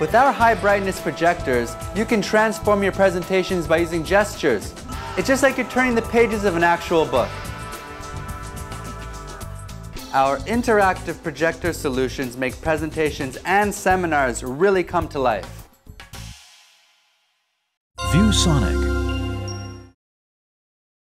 With our high brightness projectors, you can transform your presentations by using gestures. It's just like you're turning the pages of an actual book. Our interactive projector solutions make presentations and seminars really come to life. ViewSonic.